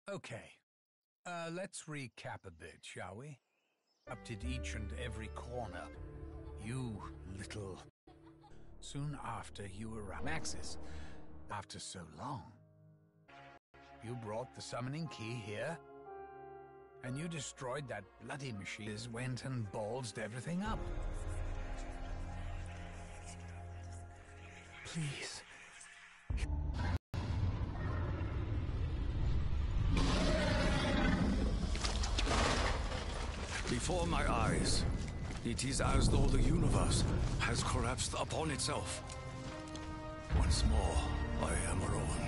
Okay, let's recap a bit, shall we? Up to each and every corner. You little... Soon after you arrived, Maxis, after so long, you brought the summoning key here, and you destroyed that bloody machine. Went and ballsed everything up. Please. Before my eyes, it is as though the universe has collapsed upon itself. Once more, I am alone.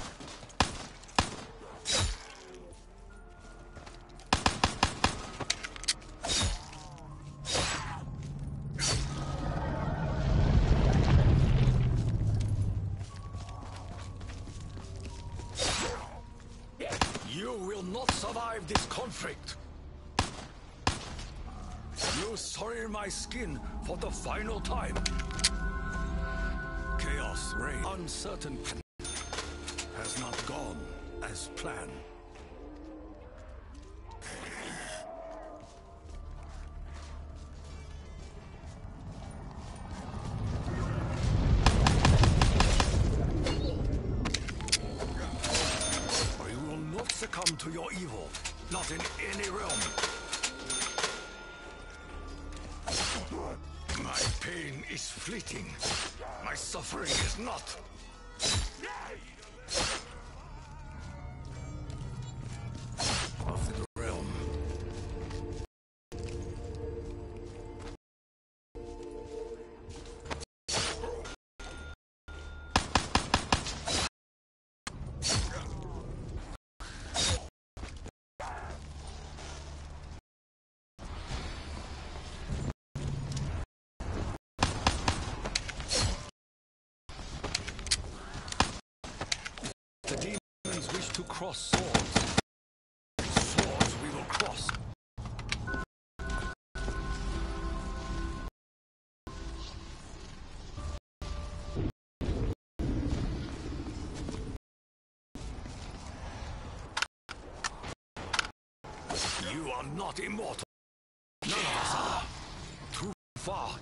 You will not survive this conflict. You soil my skin for the final time. Chaos reigns. Uncertain has not gone as planned. I will not succumb to your evil, not in any realm. My pain is fleeting. My suffering is not. Of the realm. The demons wish to cross swords. Swords we will cross. You are not immortal. None of us are. Too far.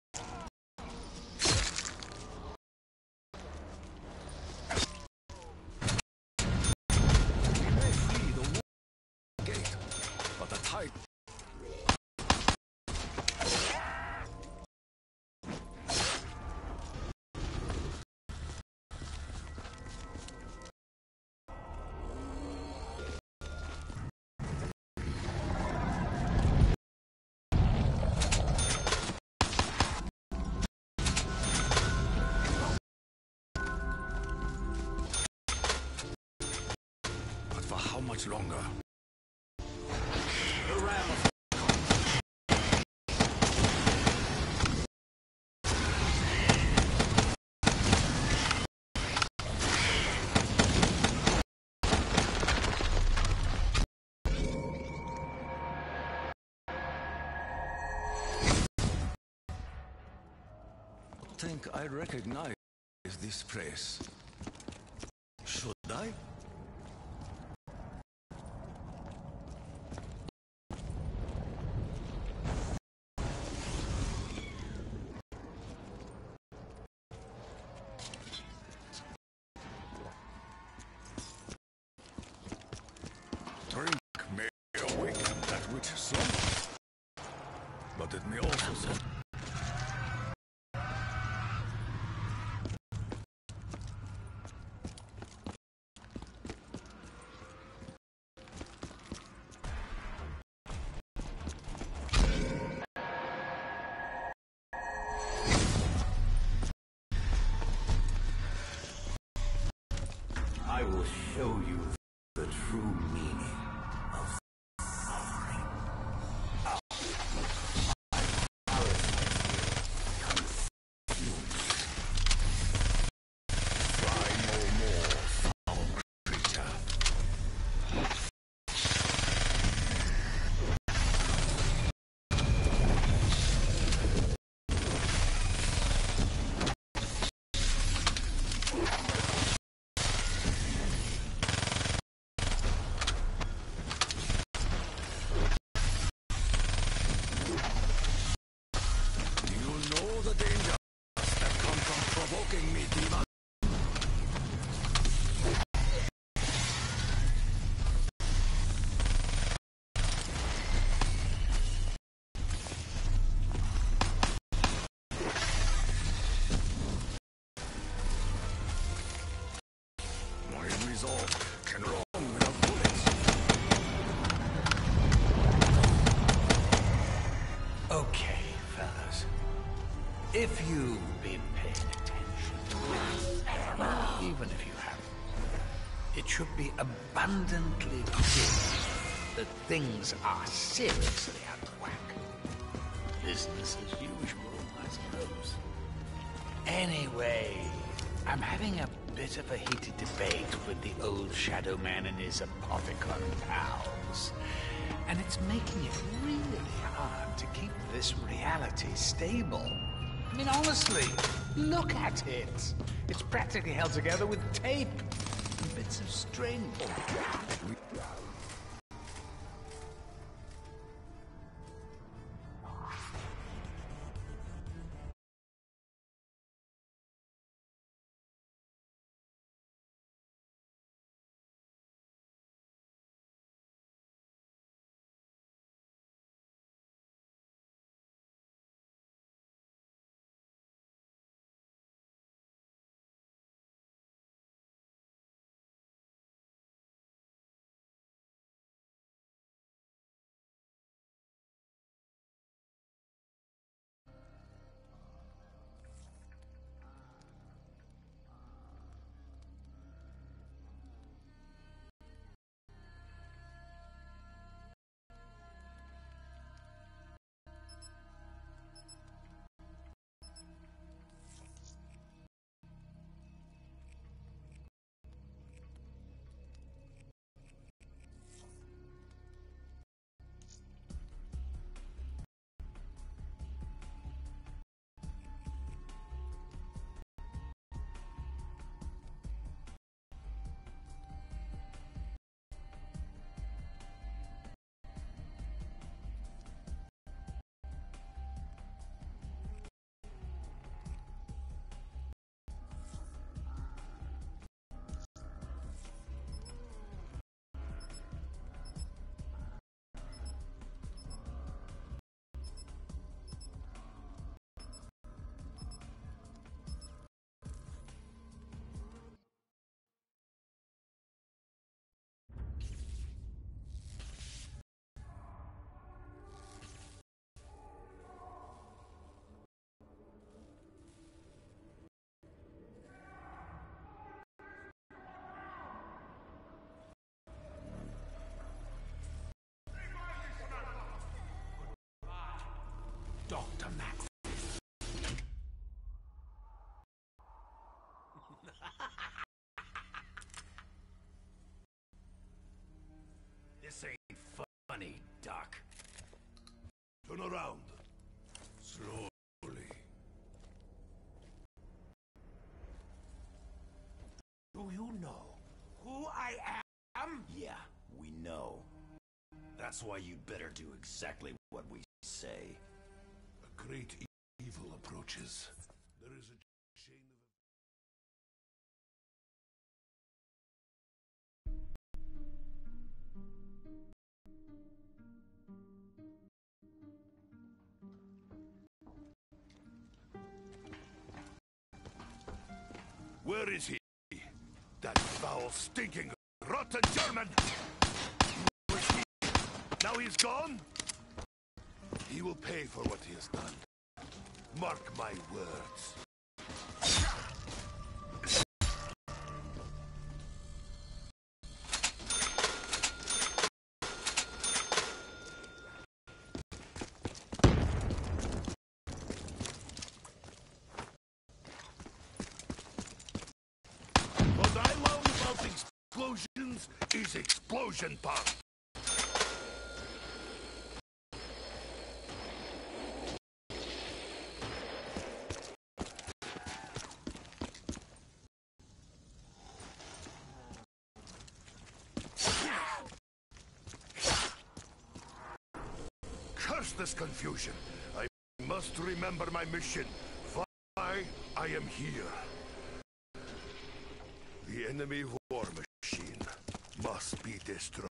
But for how much longer? The ram of I think I recognize this place. Should I? Drink may awaken that which slumbers, but it may also I will show you the true meaning of suffering. try no more, foul creature. asking me, Diva? My resolve can roll without bullets. Okay, fellas. If you've been paying attention, even if you haven't, it should be abundantly clear that things are seriously out of whack. Business as usual, I suppose. Anyway, I'm having a bit of a heated debate with the old Shadow Man and his Apothecon pals. And it's making it really hard to keep this reality stable. I mean, honestly, look at it. It's practically held together with tape and bits of string. Dr. Max. This ain't funny, Doc. Turn around. Slowly. Do you know who I am? Yeah, we know. That's why you'd better do exactly what we say. A great evil approaches. There is a chain of... Where is he? That foul, stinking, rotten German! Was he? Now he's gone? He will pay for what he has done. Mark my words. What I love about explosions is explosion pop. Curse this confusion. I must remember my mission. Why I am here. The enemy war machine must be destroyed.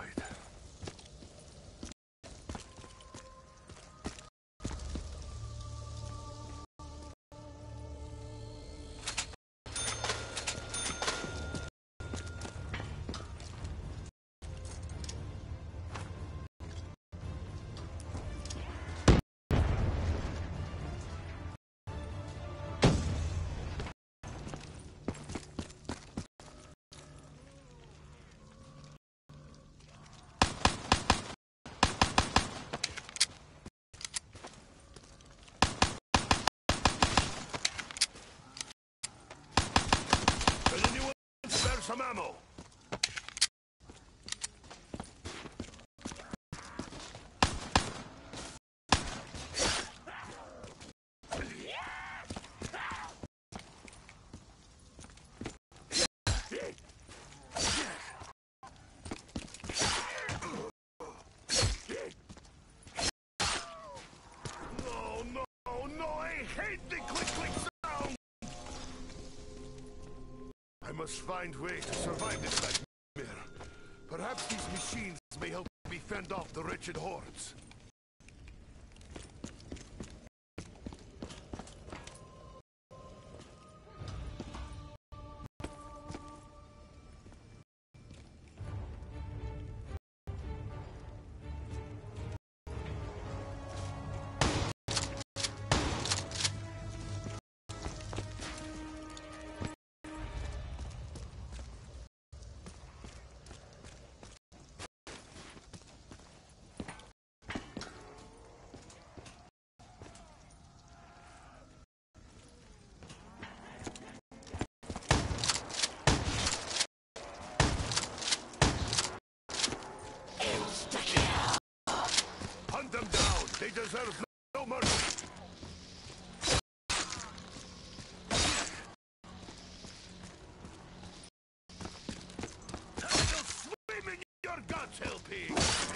Does anyone spare some ammo? No, I hate the click-click sound! I must find ways to survive this nightmare. Perhaps these machines may help me fend off the wretched hordes. Hunt them down! They deserve no mercy! They'll swim in your guts, LP!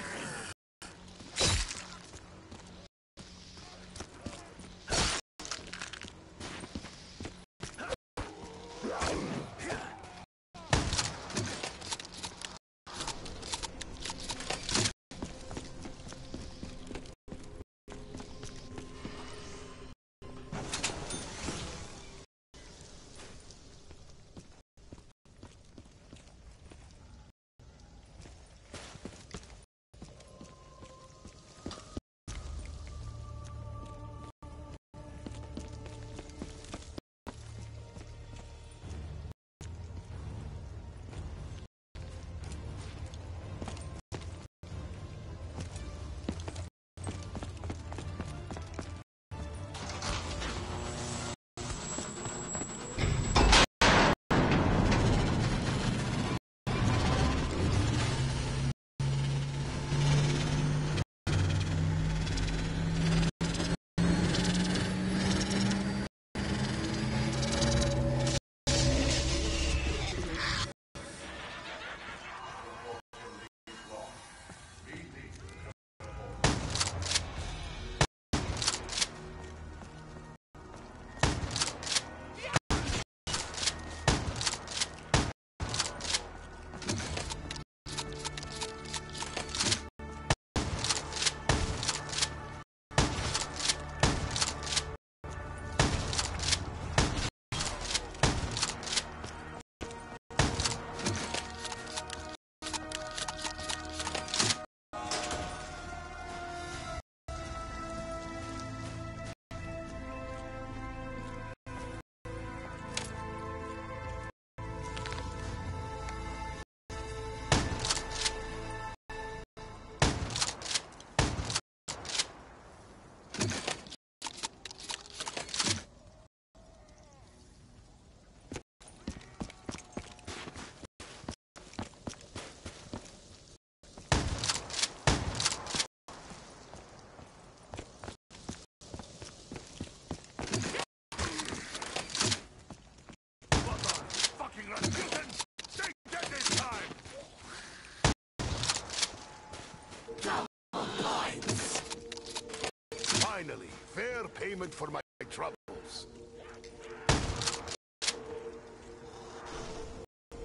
Finally, fair payment for my troubles.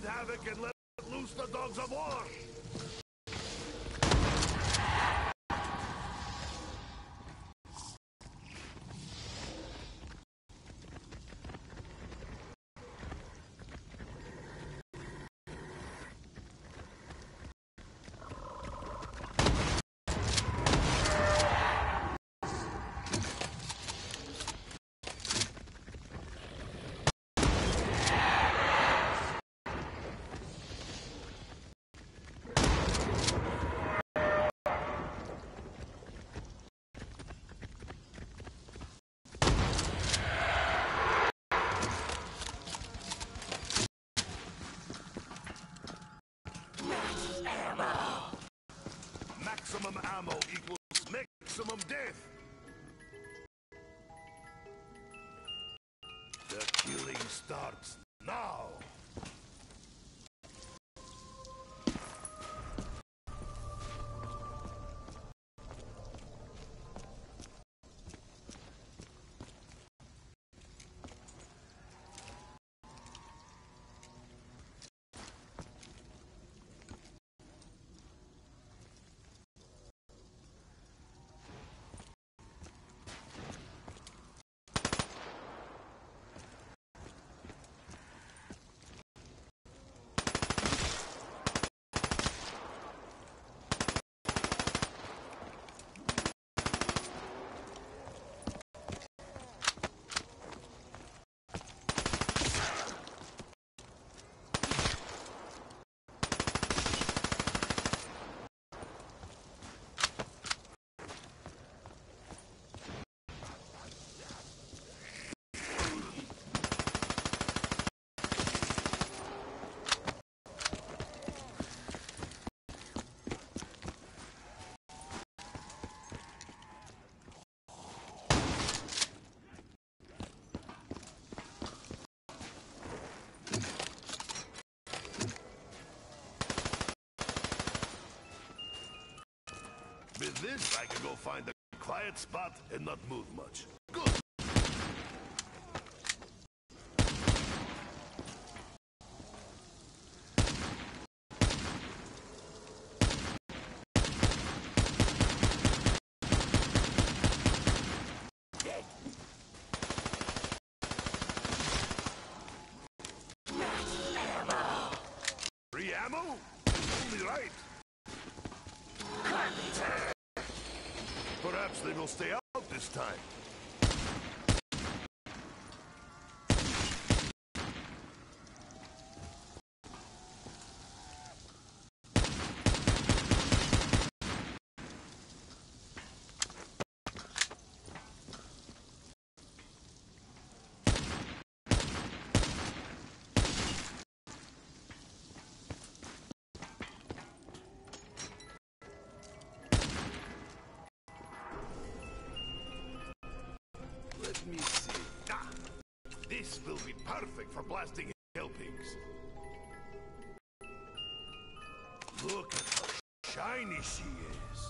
havoc and let loose the dogs of war! Maximum ammo equals maximum death. The killing starts now. With this, I can go find a quiet spot and not move much. Good! Free ammo? Only right. Perhaps they will stay out this time. Let me see. Ah! This will be perfect for blasting helpings. Look at how shiny she is.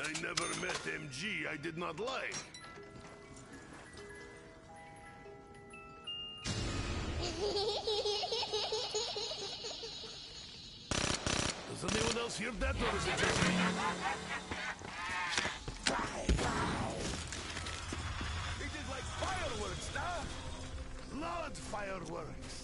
I never met MG I did not like. Does anyone else hear that, or is it just me? It is like fireworks, nah? Blood fireworks.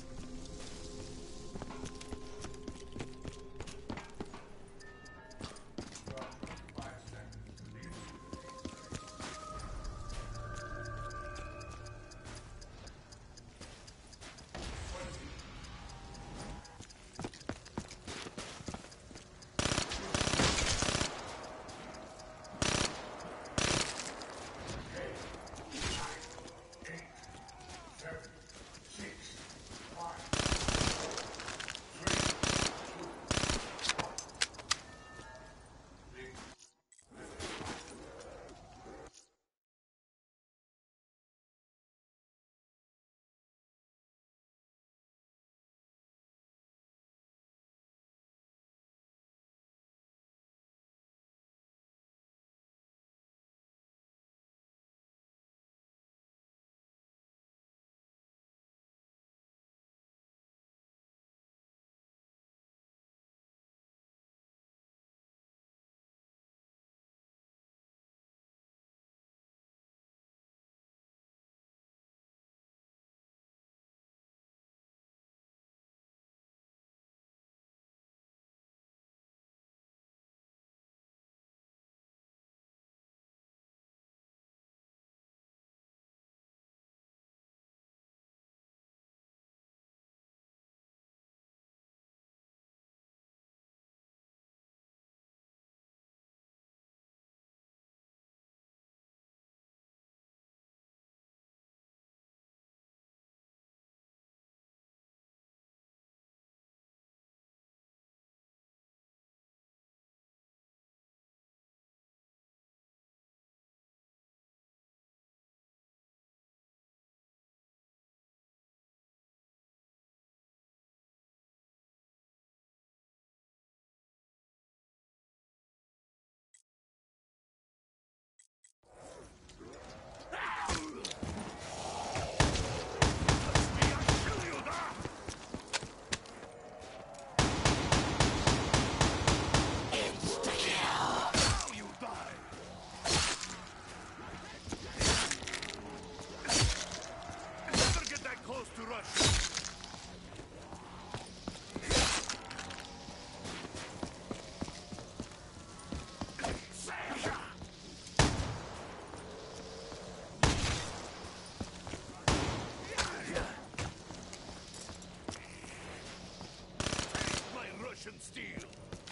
Steel.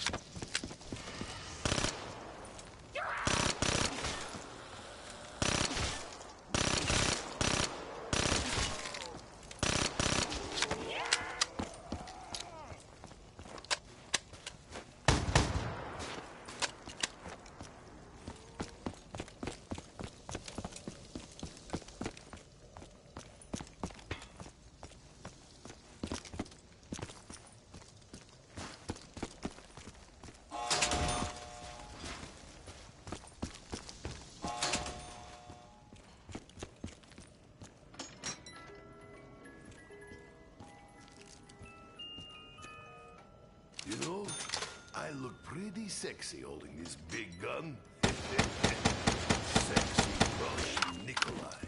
You know, I look pretty sexy holding this big gun. Sexy Russian Nikolai.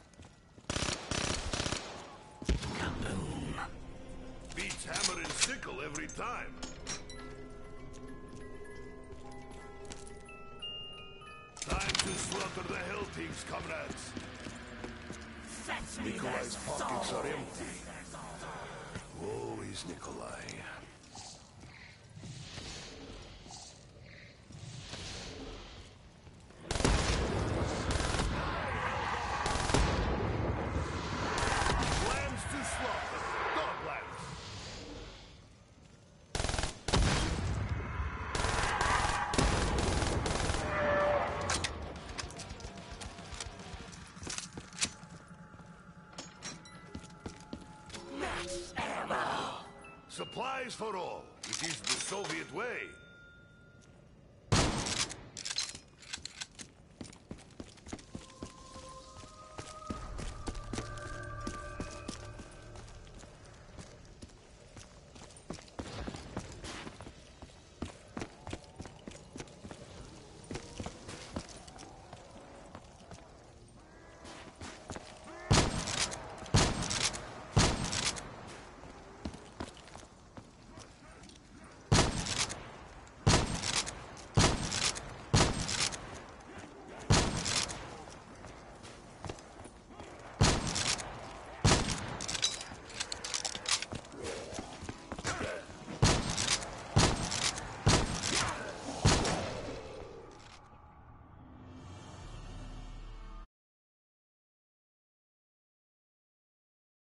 Kaboom. Beats hammer and sickle every time. Time to slaughter the Hell Teams, comrades. Nikolai's pockets are empty. Woe is Nikolai. Supplies for all. It is the Soviet way.